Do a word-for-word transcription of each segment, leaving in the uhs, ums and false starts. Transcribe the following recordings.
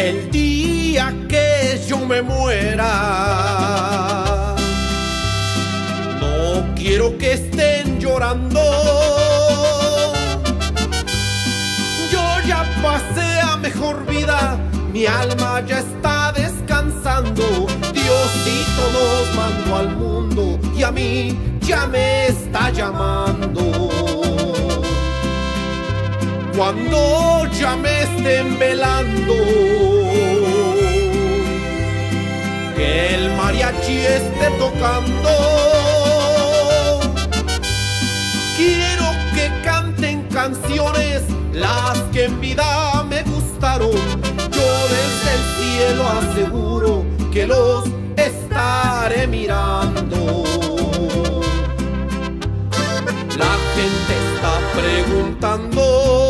El día que yo me muera, no quiero que estén llorando. Yo ya pasé a mejor vida, mi alma ya está descansando. Diosito nos mandó al mundo y a mí ya me está llamando. Cuando ya me estén velando, que el mariachi esté tocando, quiero que canten canciones, las que en vida me gustaron. Yo desde el cielo aseguro que los estaré mirando. La gente está preguntando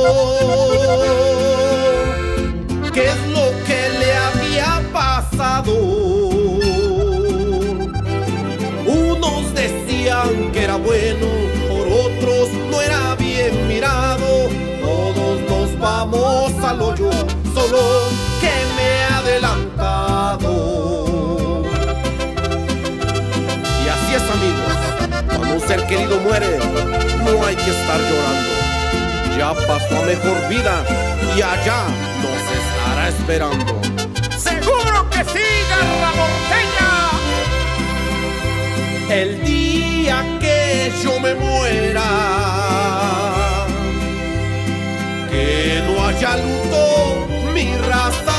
qué es lo que le había pasado. Unos decían que era bueno, por otros no era bien mirado. Todos nos vamos al hoyo, solo que me he adelantado. Y así es, amigos, cuando un ser querido muere, no hay que estar llorando. Ya pasó a mejor vida y allá nos estará esperando. ¡Seguro que sí, Garra Norteña! El día que yo me muera, que no haya luto mi raza,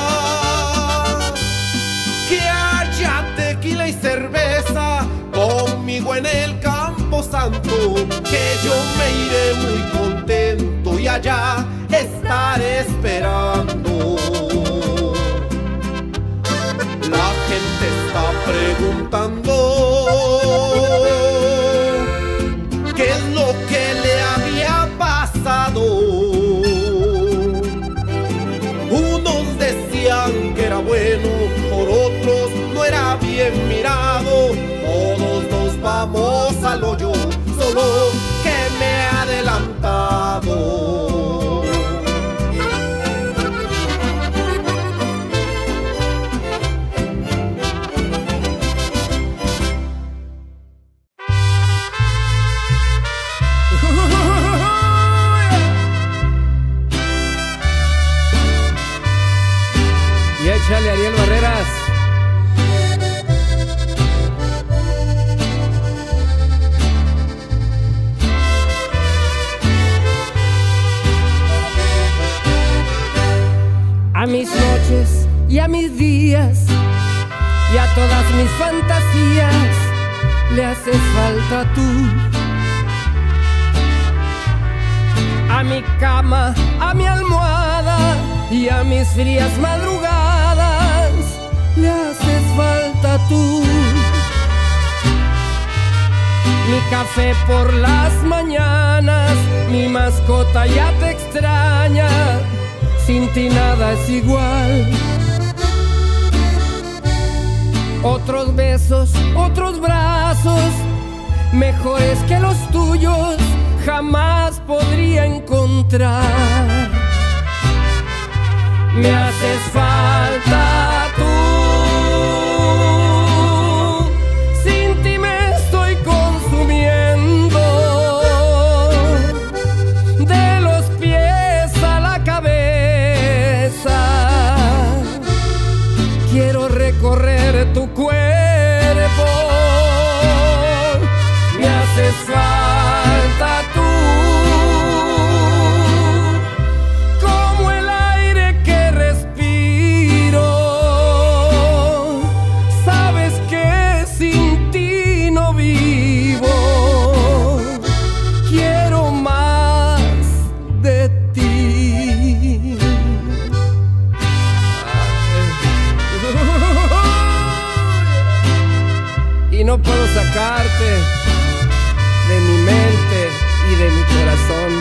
que haya tequila y cerveza conmigo en el Campo Santo, que yo me iré muy contento y allá estaré esperando. La gente está preguntando qué es lo que le había pasado. Unos decían que era bueno, por otros no era bien mirado. Todos nos vamos al hoyo, solo que me he adelantado. Y échale, Ariel Barreras. A mis noches y a mis días y a todas mis fantasías le haces falta tú. A mi cama, a mi almohada y a mis frías madrugadas le haces falta tú. Mi café por las mañanas, mi mascota ya te extraña. Sin ti nada es igual. Otros besos, otros brazos, mejores que los tuyos, jamás podría encontrar. Me haces falta tú. Sin ti me estoy consumiendo. De los pies a la cabeza quiero recorrer tu cuerpo. Me haces falta tú. Como el aire que respiro. Sabes que sin ti no vivo. Quiero más de ti. Y no puedo sacarte de mi mente y de mi corazón.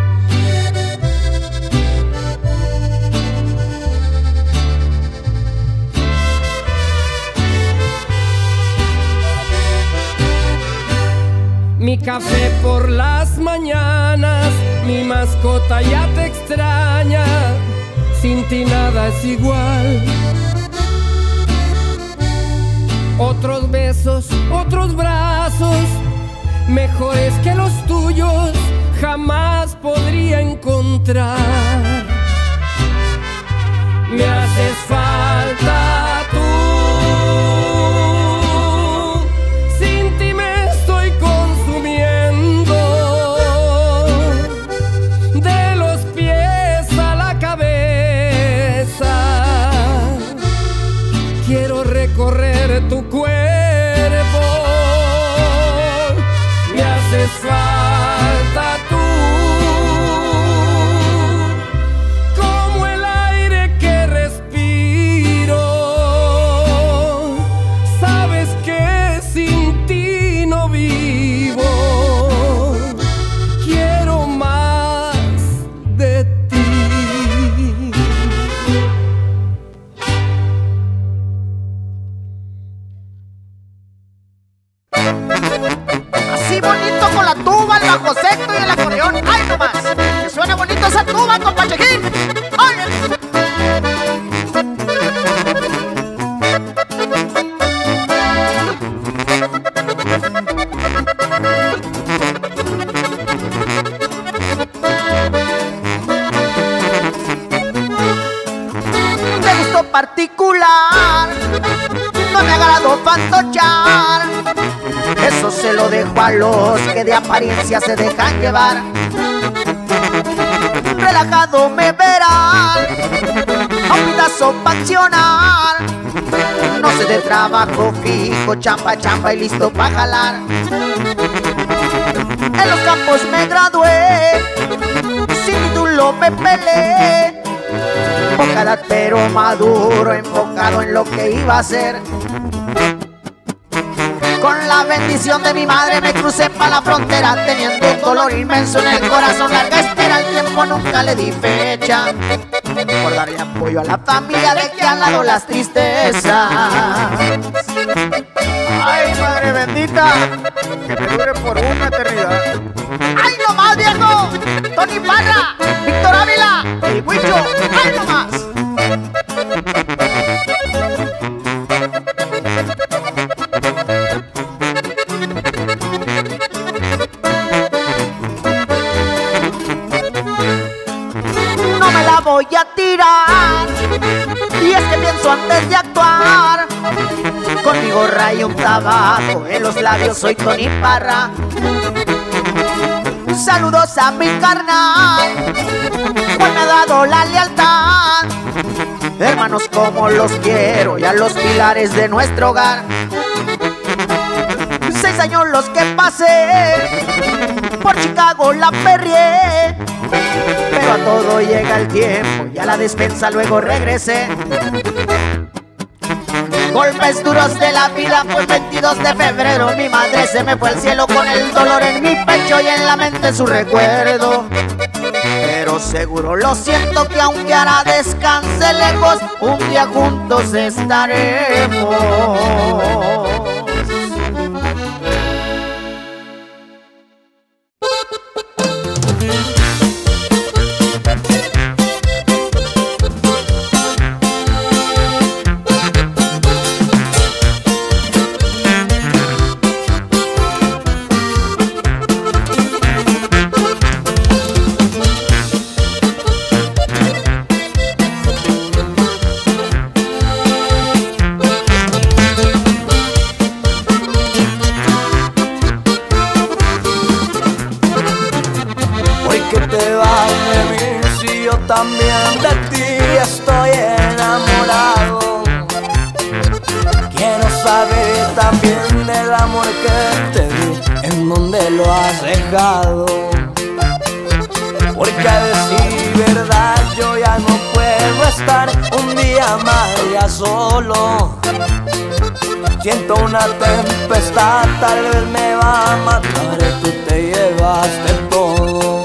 Mi café por las mañanas, mi mascota ya te extraña. sin ti nada es igual. Otros besos, otros brazos, mejores que los tuyos, jamás podría encontrar. Me haces falta tú, sin ti me estoy consumiendo, de los pies a la cabeza. Quiero recorrer tu cuerpo, me haces falta tú. Así bonito con la tuba, el bajo sexto y el acordeón. ¡Ay, nomás! ¡Que suena bonito esa tuba, compa Chequín! ¡Ay! De gusto particular, no me agrado fantochar. Eso se lo dejo a los que de apariencia se dejan llevar. Relajado me verán, a un pedazo pa' accionar. No sé de trabajo fijo, chamba, chamba y listo pa' jalar. En los campos me gradué, sin título me peleé. Poca edad pero maduro, enfocado en lo que iba a hacer. Con la bendición de mi madre me crucé pa' la frontera, teniendo un dolor inmenso en el corazón, larga espera, el tiempo nunca le di fecha, por darle apoyo a la familia, dejé al lado las tristezas. Ay, madre bendita, que te dure por una eternidad. Ay, nomás, viejo, Tony Parra, Víctor Ávila, el Huicho, ay, nomás. Voy a tirar, y es que pienso antes de actuar. Conmigo rayo un tabaco, en los labios soy Tony Parra. Saludos a mi carnal, pues me ha dado la lealtad. Hermanos como los quiero y a los pilares de nuestro hogar. Seis años los que pasé, por Chicago la perrié. Pero a todo llega el tiempo y a la despensa luego regresé. Golpes duros de la vida, pues veintidós de febrero mi madre se me fue al cielo con el dolor en mi pecho y en la mente su recuerdo. Pero seguro lo siento que aunque ahora descanse lejos, un día juntos estaremos. También de ti estoy enamorado. Quiero saber también del amor que te di, en dónde lo has dejado. Porque a decir verdad yo ya no puedo estar un día más ya solo. Siento una tempestad, tal vez me va a matar, tú te llevaste todo.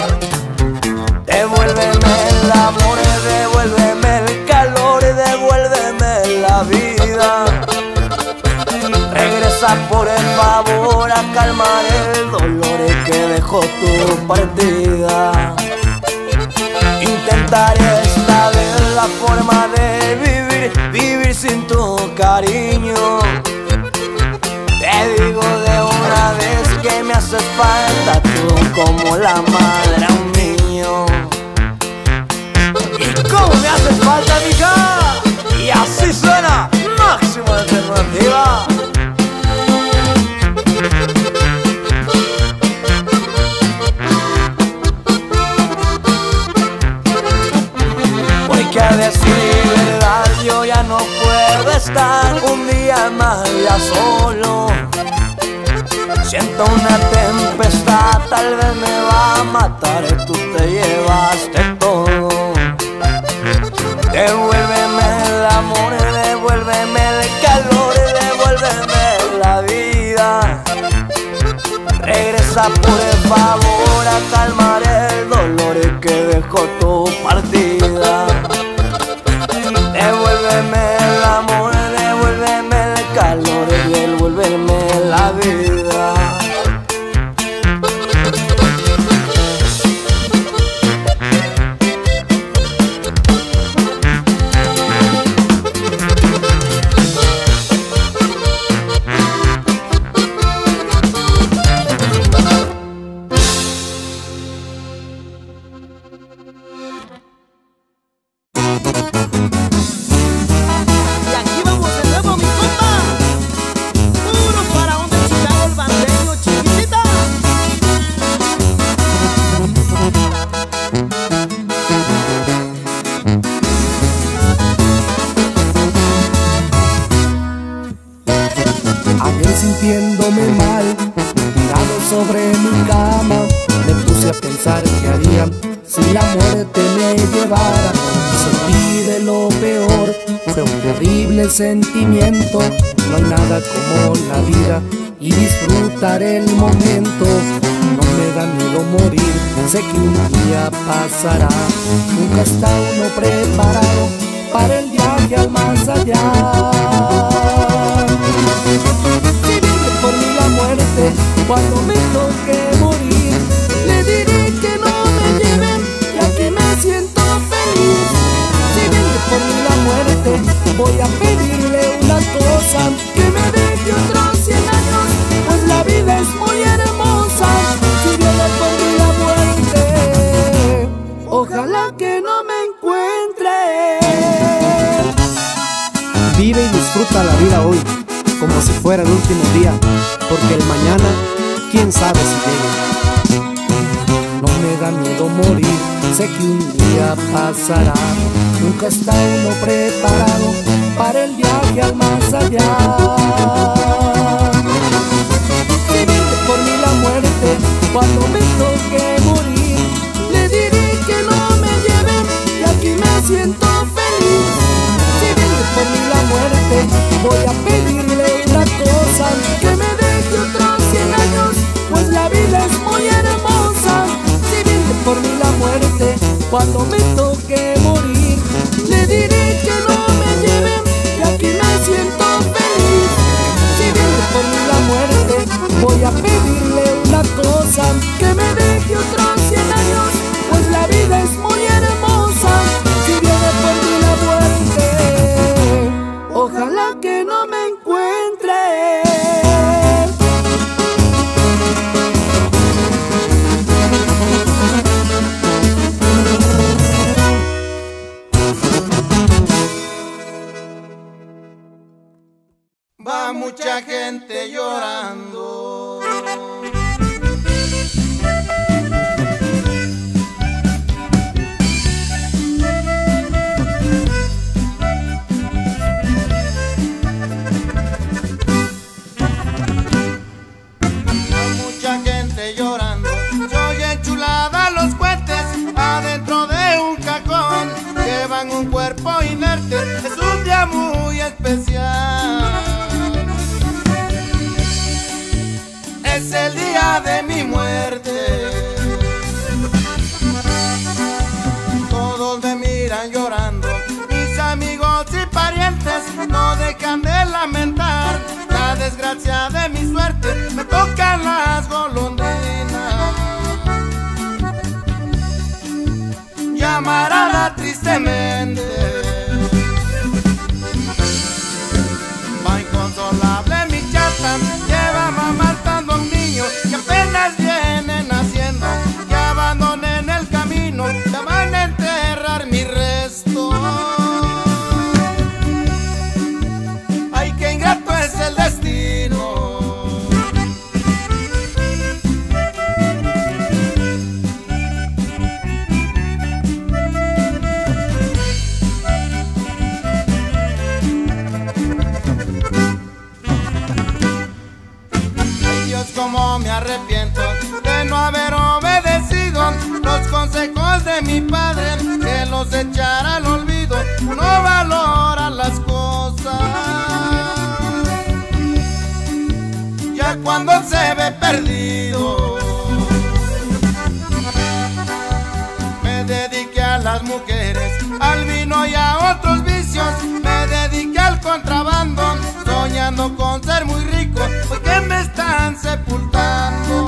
Devuélveme el amor, devuélveme el calor, devuélveme la vida. Regresa por el favor a calmar el dolor que dejó tu partida. Intentaré esta vez la forma de vivir, vivir sin tu cariño. Te digo de una vez que me haces falta tú como la madre a un niño. ¿Y cómo me haces falta, mija? Y así suena Máxima Alternativa. Porque a decir verdad yo ya no puedo estar un día más ya solo. Siento una tempestad, tal vez me va a matar. Tú te llevaste todo. Devuélveme el amor, devuélveme el calor, devuélveme la vida. Regresa por favor a calmar el dolor que dejó tu partida. Devuélveme el amor, devuélveme el calor, devuélveme la vida. Sintiéndome mal, tirado sobre mi cama, me puse a pensar qué haría si la muerte me llevara. Sentí de lo peor, fue un terrible sentimiento. No hay nada como la vida y disfrutar el momento. No me da miedo morir, sé que un día pasará. Nunca está uno preparado para el viaje al más allá. Por mí la muerte, cuando me toque morir, le diré que no me lleven, ya que me siento feliz. Si viene por mí la muerte, voy a pedirle una cosa, que me deje otros cien años, pues la vida es muy hermosa. Si viene por mí la muerte, ojalá que no me encuentre. Vive y disfruta la vida hoy, como si fuera el último día, porque el mañana, quién sabe si llegue. No me da miedo morir, sé que un día pasará. Nunca está uno preparado para el viaje al más allá. Si viene por mí la muerte, cuando me toque morir, le diré que no me lleven, y aquí me siento feliz. Si viene por mí la muerte, voy a pedirle una cosa, que me deje otros cien años, pues la vida es muy hermosa. Si viene por mí la muerte, cuando me toque morir, le diré que no me lleven, y aquí me siento feliz. Si viene por mí la muerte, voy a pedirle una cosa, que me deje otros cien años, pues la vida es muy hermosa. Si viene por mí la muerte, ojalá que no me encuentre. Va mucha gente llorando. Llorando, se oye chulada los cohetes adentro de un cajón, llevan un cuerpo inerte, es un día muy especial, es el día de mi muerte. Todos me miran llorando, mis amigos y parientes no dejan de lamentar la desgracia de mi suerte, me tocan las golondrinas. Llamarada tristemente, de mi padre que los echara al olvido, no valora las cosas. Ya cuando se ve perdido, me dediqué a las mujeres, al vino y a otros vicios. Me dediqué al contrabando, soñando con ser muy rico, porque me están sepultando.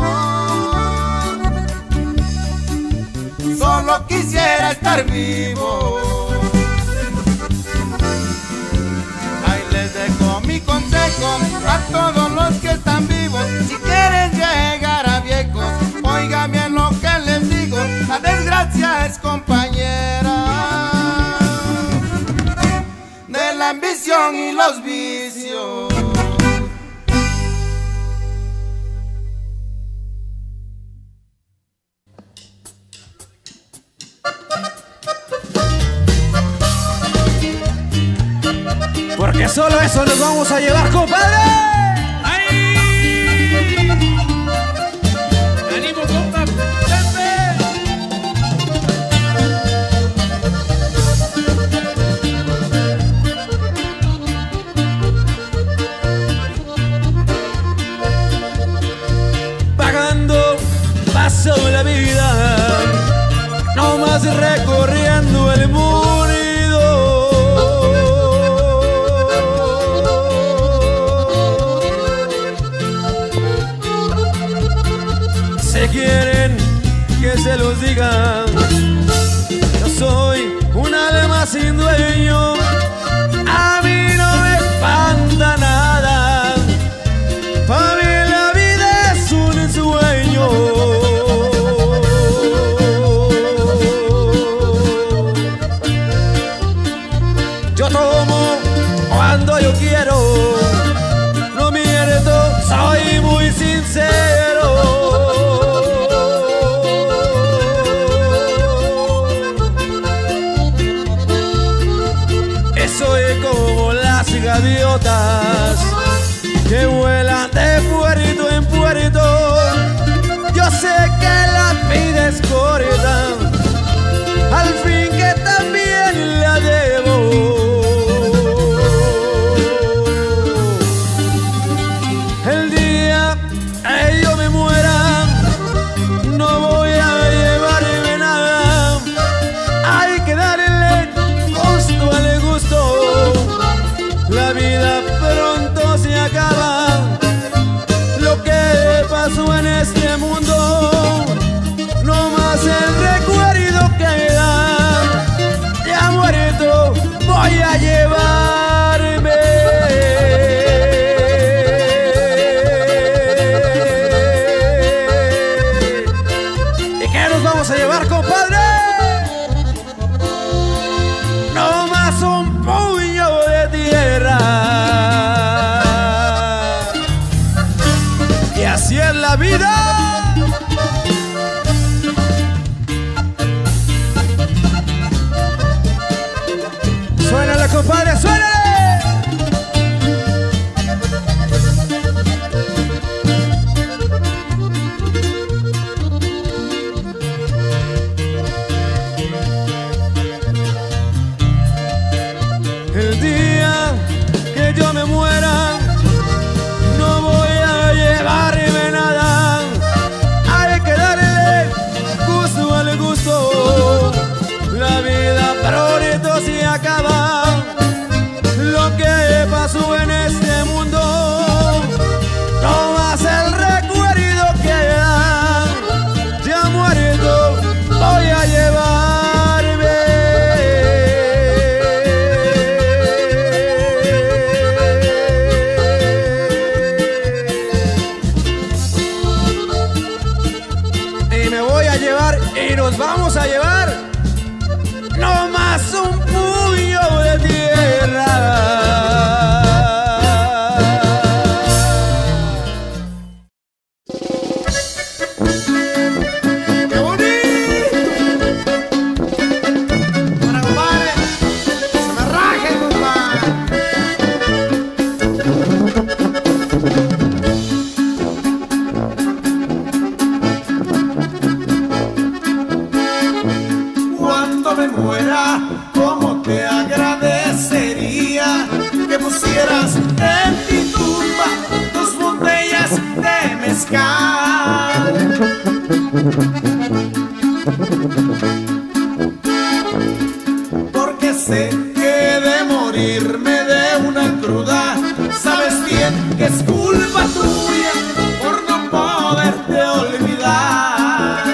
Solo quisiera estar vivo. Ahí les dejo mi consejo a todos los que están vivos. Si quieren llegar a viejos, oigan bien lo que les digo: la desgracia es compañera de la ambición y los vicios. Porque solo eso nos vamos a llevar, compadre. ¡Ay! ¡Ánimo, compa! ¡Pepe! Pagando paso la vida, no más recorriendo el mundo. Quieren que se los diga, yo soy un alma sin dueño, a mí no me espanta nada, para mí la vida es un sueño. Yo tomo cuando yo quiero, no miento, soy muy sincero. Gaviotas que vuelan de puerto en puerto, yo sé que la vida es corta, al fin que también la debo. El día que yo me muera, no voy a llevarme nada, hay que darle gusto al gusto. La vida pronto se acaba, lo que pasó en este mundo, no más el recuerdo queda. cómo te agradecería que pusieras en mi tumba dos botellas de mezcal. Porque sé que de morirme de una cruda, sabes bien que es culpa tuya por no poderte olvidar.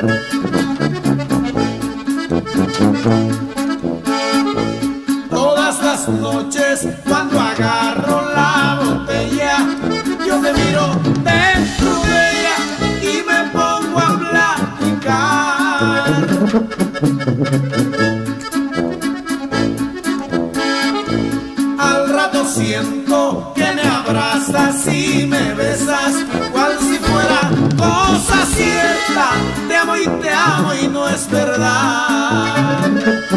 Todas las noches cuando agarro la botella, yo te miro dentro de ella y me pongo a platicar. Al rato siento que me abrazas y me besas, cual si fuera cosa cierta. Te amo y te amo y no es verdad.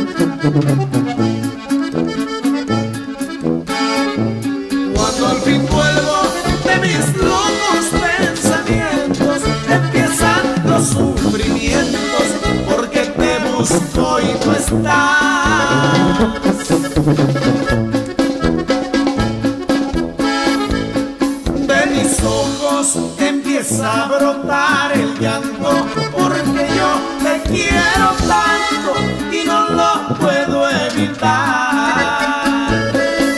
Cuando al fin vuelvo de mis locos pensamientos, empiezan los sufrimientos, porque te busco y no estás. De mis ojos empieza a brotar el llanto, porque yo te quiero tanto y no lo puedo evitar.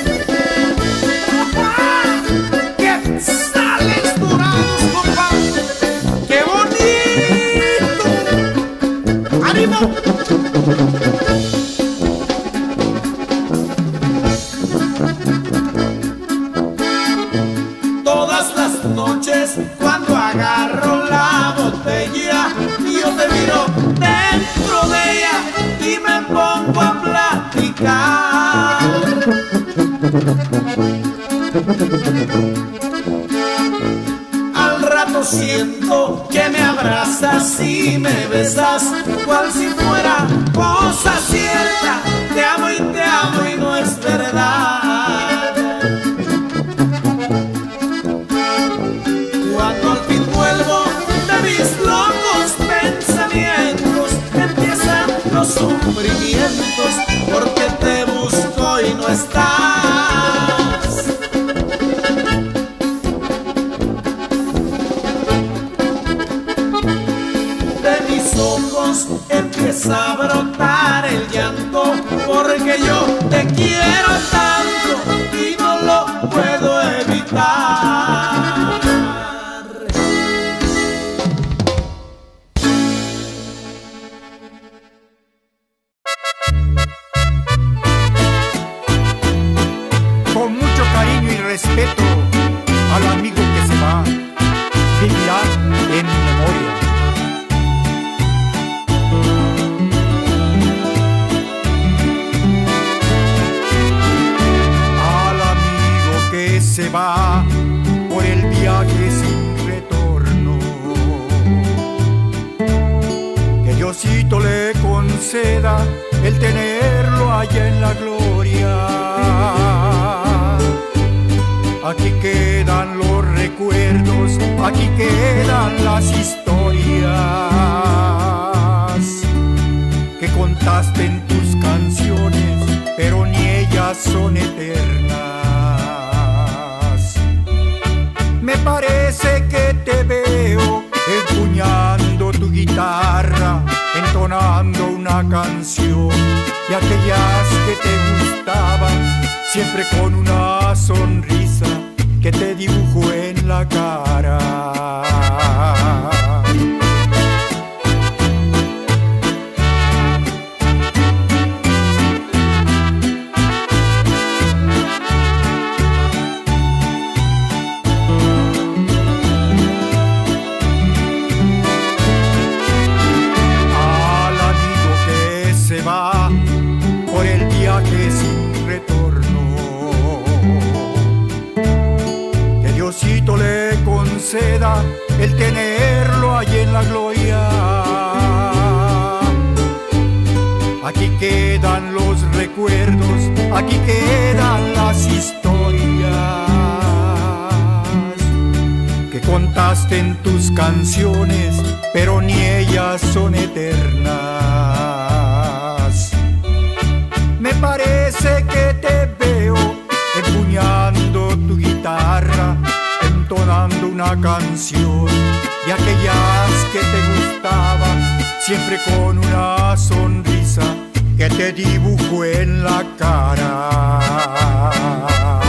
¡Qué sales dorados, compa! ¡Qué bonito! ¡Ánimo! Noches cuando agarro la botella, yo te miro dentro de ella y me pongo a platicar. Al rato siento que me abrazas y me besas, cual si fuera cosa cierta. Te amo y te amo y no es verdad. Cuando al fin vuelvo de mis locos pensamientos, empiezan los sufrimientos, porque te busco y no estás. De mis ojos empieza a brotar el llanto, porque yo te quiero tanto y no lo puedo evitar. Respeto al amigo que se va, vivirá en mi memoria. Al amigo que se va por el viaje sin retorno, que Diosito le conceda el tenerlo allá en la gloria. Aquí quedan los recuerdos, aquí quedan las historias que contaste en tus canciones, pero ni ellas son eternas. Me parece que te veo empuñando tu guitarra, entonando una canción de aquellas que te gustaban, siempre con una sonrisa que te dibujo en la cara. Al amigo que se va por el viaje sin retorno, que Diosito le conceda el tenerlo allí en la gloria. Aquí quedan los recuerdos, aquí quedan las historias que contaste en tus canciones, pero ni ellas son eternas. parece que te veo empuñando tu guitarra, entonando una canción de aquellas que te gustaban, siempre con una sonrisa que te dibujó en la cara.